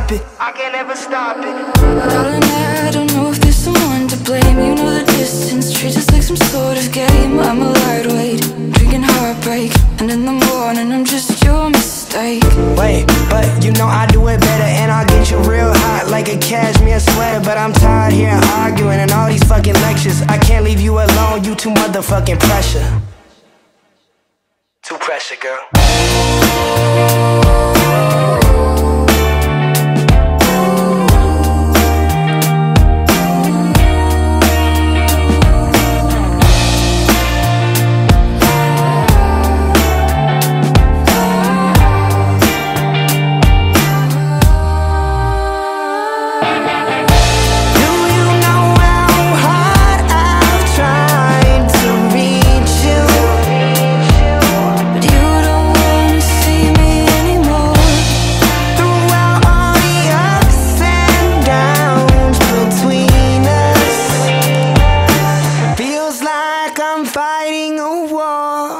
stop it. I can't ever stop it. Darling, I don't know if there's someone to blame. You know the distance, treat us like some sort of game. I'm a lightweight, drinking heartbreak, and in the morning I'm just your mistake. Wait, but you know I do it better, and I'll get you real hot like a cashmere sweater. But I'm tired here arguing and all these fucking lectures. I can't leave you alone, you too motherfucking pressure. Too pressure, girl. Fighting a war.